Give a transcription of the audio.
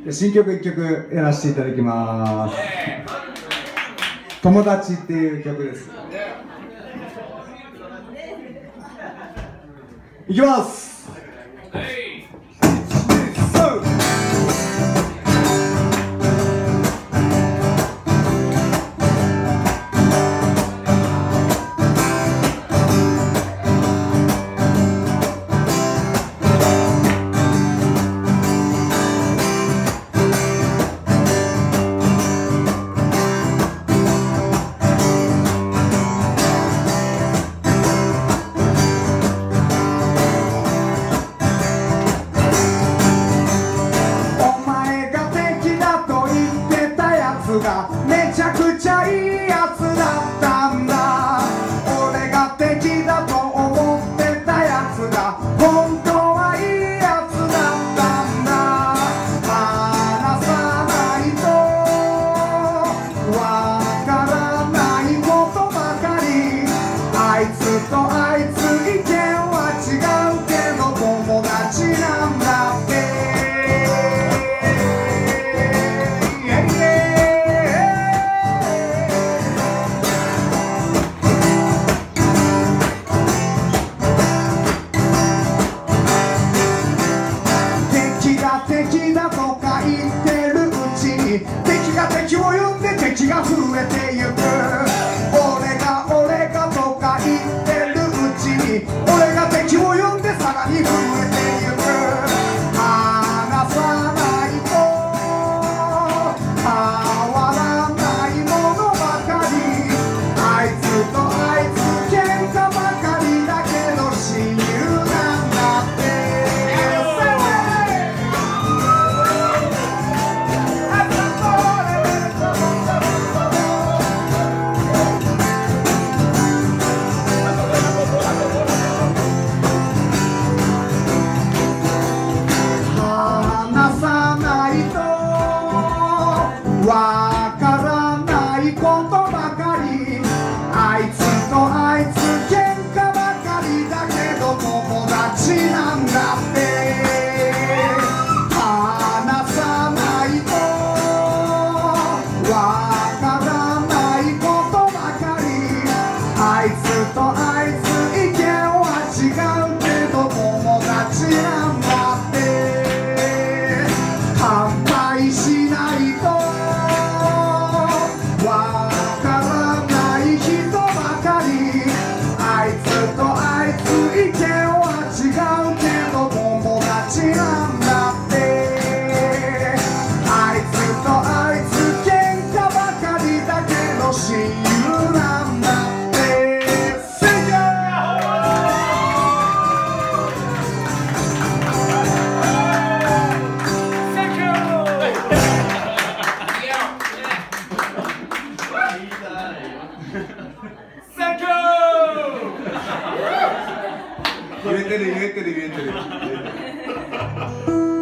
新曲1曲やらせていただきます。友達っていう曲です。いきます。めちゃくちゃいいやつだったんだ。俺が敵だと思ってたやつが本当はいいやつだったんだ。話さないとわからないことばかり。あいつとあいつ意見は違うけど友達なんだって。敵だとか言ってるうちに敵が敵を呼んで敵が増えてゆく。俺がとか言ってるうちに俺が敵を呼んでさらに増えてゆく。話さないと変わらないものばかり。あいつとあいつ喧嘩ばかりだけど親友なんだって。わからないことばかり。あいつとあいつ喧嘩ばかりだけど友達なんだって。話さないとわからないことばかり。あいつとあいつ意見は違うけど友達なんだって。乾杯しないとわからない人ばかり。あいつとあいつ意見は違うけど友達なんだって。あいつとあいつ喧嘩ばかりだけど親友なんだって。言えてる言えてる言えてる。